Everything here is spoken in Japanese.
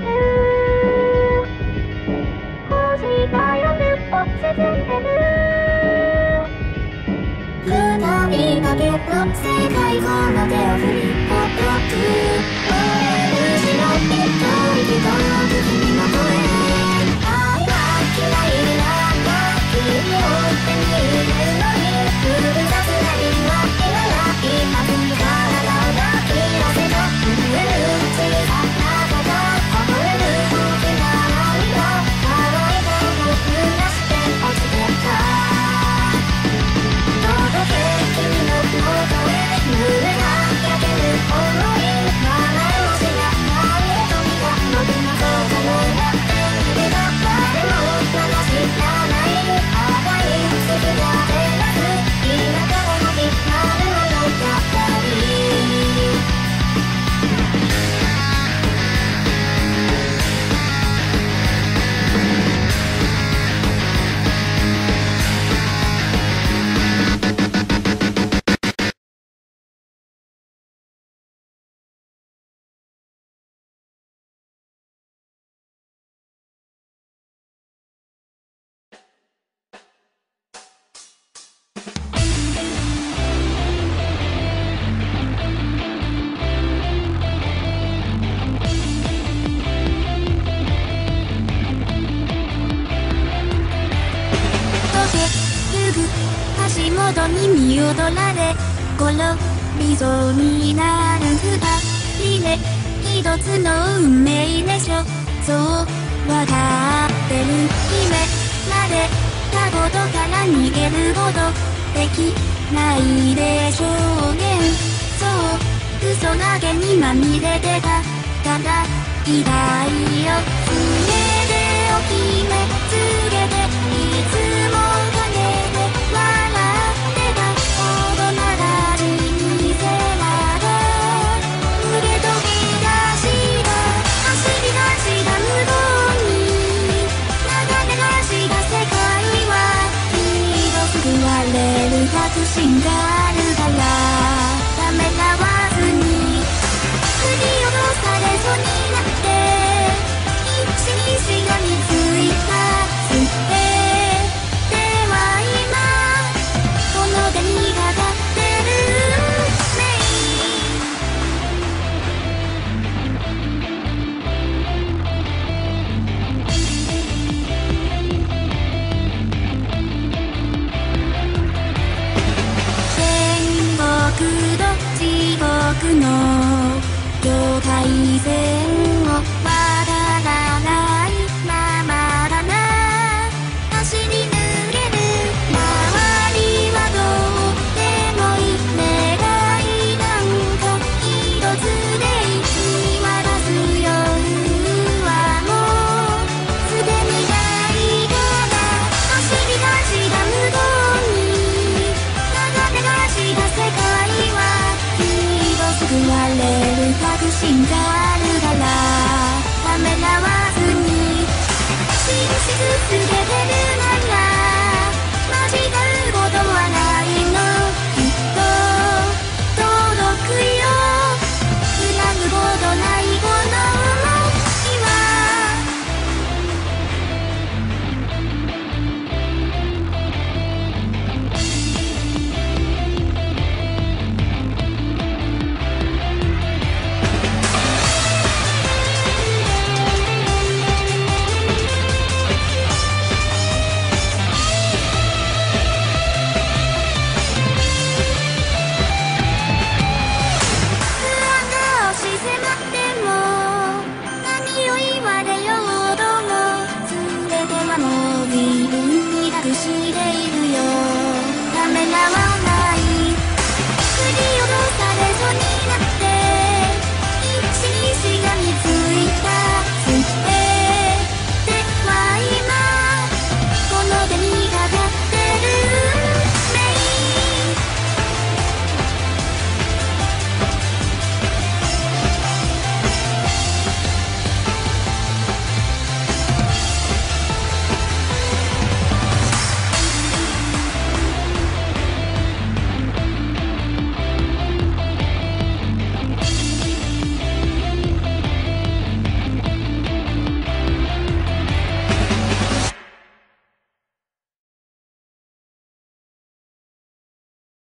る星が夜を沈んでる二人だけの世界がまで振りほどく俺失ってた息が君の声愛は嫌いな君を手に入れるのに複雑な言い訳なら今すぐ体を抱き寄せた震える小さな肩溺れる大きな愛が乾いたの濡らして落ちてた届け君の元へ胸が焼ける想い名前を知らない瞳が僕のことをやっていれば誰もまだ知らない赤い月が照らす今から始まる物語足元に見踊られ転びそうになる二人で一つの運命でしょそうわかってる夢までたことから逃げることできないでしょうねそう嘘だけにまみれてたただ痛いよ全てを決めつけていつも陰で笑ってた大人たちにせられ逃げ飛び出した走り出した無謀に流れ出した世界はきっと救われる確信があるからためらわずに振り落とされそうになって一にしがみついたすべては今この手にかかってる運命天国と地獄の境界線を渡らないままだな走り抜ける周りはどうでもいい願いなんか一つで見渡す夜はもうすでにないから走り出した無謀に流れ出した世界はきっと救われる確信があるからためらわずに信じ続けてるなら間違うことはないのきっと届くよ揺らぐことないこの想いは不安が押し迫っても何を言われようとも全てはもう自分に託しているよためらわ